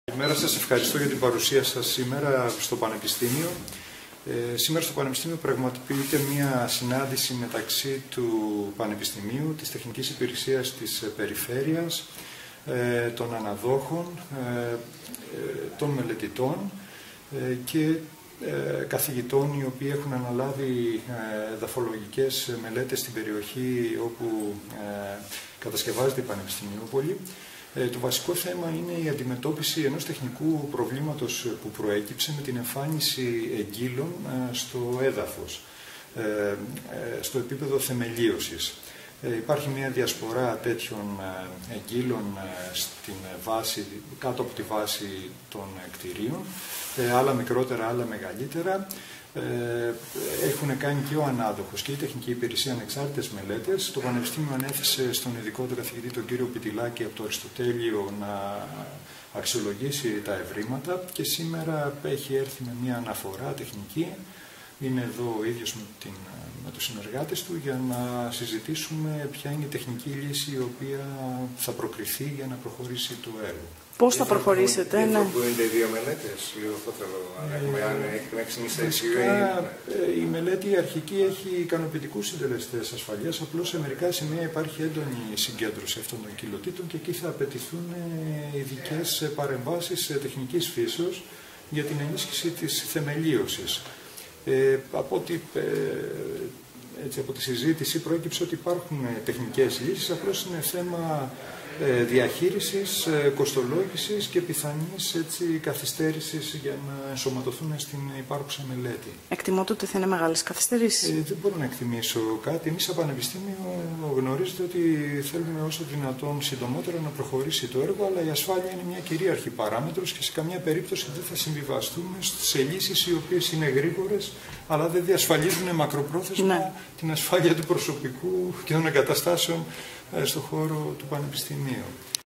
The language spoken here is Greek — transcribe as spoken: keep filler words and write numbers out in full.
Καλημέρα σας, ευχαριστώ για την παρουσία σας σήμερα στο Πανεπιστήμιο. Ε, σήμερα στο Πανεπιστήμιο πραγματοποιείται μια συνάντηση μεταξύ του Πανεπιστημίου, της Τεχνικής Υπηρεσίας της Περιφέρειας, ε, των αναδόχων, ε, ε, των μελετητών ε, και ε, καθηγητών οι οποίοι έχουν αναλάβει ε, δαφολογικές μελέτες στην περιοχή όπου ε, κατασκευάζεται η Πανεπιστημιούπολη. Ε, το βασικό θέμα είναι η αντιμετώπιση ενός τεχνικού προβλήματος που προέκυψε με την εμφάνιση εγκύλων ε, στο έδαφος, ε, ε, στο επίπεδο θεμελίωσης. Ε, υπάρχει μια διασπορά τέτοιων ε, εγκύλων ε, στην βάση, κάτω από τη βάση των κτηρίων, ε, άλλα μικρότερα, άλλα μεγαλύτερα. Ε, έχουν κάνει και ο ανάδοχος και η Τεχνική Υπηρεσία ανεξάρτητες μελέτες. Το Πανεπιστήμιο ανέθεσε στον ειδικό του καθηγητή, τον κύριο Πιτιλάκη από το Αριστοτέλειο, να αξιολογήσει τα ευρήματα και σήμερα έχει έρθει με μια αναφορά τεχνική. Είναι εδώ ο ίδιος με, την, με τους συνεργάτες του για να συζητήσουμε ποια είναι η τεχνική λύση η οποία θα προκριθεί για να προχωρήσει το έργο. Πώς θα προχωρήσετε, ναι. Διαφοροποιούνται οι δύο μελέτες, λίγο αυτό θέλω να έχουμε, αν έχει ξεκινήσει η... Η μελέτη αρχική έχει ικανοποιητικούς συντελεστές ασφαλείας, απλώς σε μερικά σημεία υπάρχει έντονη συγκέντρωση αυτών των κοιλωτήτων και εκεί θα απαιτηθούν ειδικές παρεμβάσεις τεχνικής φύσεως για την ενίσχυση της θεμελίωσης. Ε, από, ό,τι, ε, έτσι, από τη συζήτηση προέκυψε ότι υπάρχουν τεχνικές λύσεις, απλώς είναι θέμα ε, διαχείρισης, ε, κοστολόγησης και πιθανής έτσι, καθυστέρησης για να ενσωματωθούν στην υπάρχουσα μελέτη. Εκτιμώ ότι θα είναι μεγάλες καθυστερήσεις. Ε, δεν μπορώ να εκτιμήσω κάτι. Εμείς σαν Πανεπιστήμιο γνωρίζετε ότι θέλουμε όσο δυνατόν συντομότερα να προχωρήσει το έργο, αλλά η ασφάλεια είναι μια κυρίαρχη παράμετρος και σε καμία περίπτωση δεν θα συμβιβαστούμε σε λύσεις οι οποίες είναι γρήγορες, αλλά δεν διασφαλίζουν μακροπρόθεσμα ναι. την ασφάλεια του προσωπικού και των εγκαταστάσεων στον χώρο του Πανεπιστημίου.